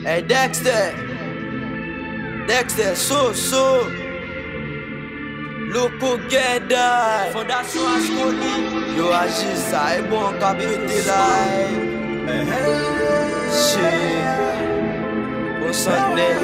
Hey Dexter, so Loco Geda, Fondation Ascoli. Yo agis ça, est bon capité là. Shit, on s'en net.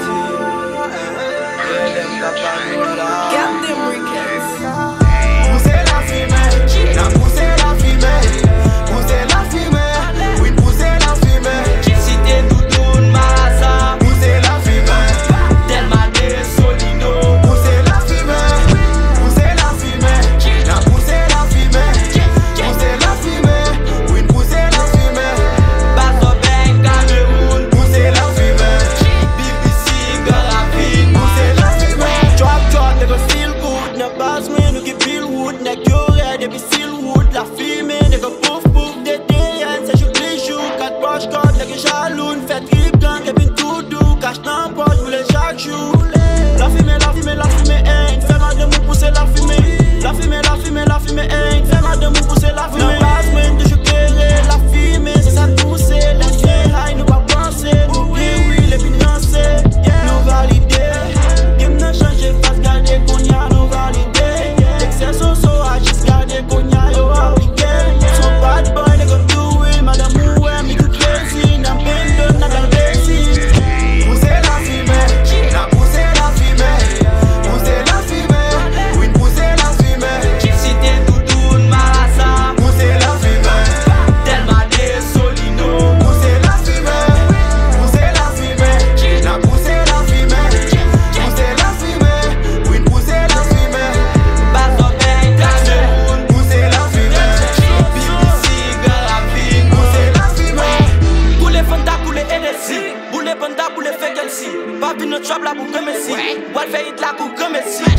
Get them records. Poussez la fumée, n'a poussé la fumée. Poussez la fumée, oui poussez la fumée. Si t'es doudoune, Marasa. Poussez la fumée, Tellement de Solino. poussez la fumée. Poussez la fumée, n'a poussé la fumée. Poussez la fumée, oui poussez la fumée. Basso Ben Cameroun. Poussez la fumée, BBC Garabine. poussez la fumée. Drop, nigga feel good. Na bas man, you get feel wood. Na curé, they be still wood. La fumée, nigga pouf pouf. Des DN, c'est juste les jours. 4 poches code, nigga jaloune. Fait trip gang, et puis tout doux. Cache dans poche, voulais chaque jour. La fumée, hein. Fais mal de mou, pousser la fumée. La fumée, hein. Fais mal de mou, pousser la fumée. Na bas man, de choquer, la fumée, c'est ça pousser. Let's get high, nous pas penser. Oui, les financés, nous valider. Game n'a changé, face garder qu'on y a, nous valider. Excès so agis, garder qu'on y a, yo appliqué. So bad boy, they gon' do it. Madame oué, me too crazy. N'a peine de n'a dans le récit. Poussez la fumée, n'a poussé la fumée. Poussez la fumée, oui poussez la fumée. Si t'es doudoune, Marasa. Poussez la fumée, Tellement de Solino. poussez la fumée. Poussez la fumée, n'a poussé la fumée. Poussez la fumée, oui poussez la fumée. Basso Ben Cameroun. Poussez la fumée, BBC Garabine. poussez la fumée. Boule Fanta, boule NSC. Boule Panda, boule Fake MC. Pas vu notre job là pour comme ici. Wal fait hit là pour comme ici.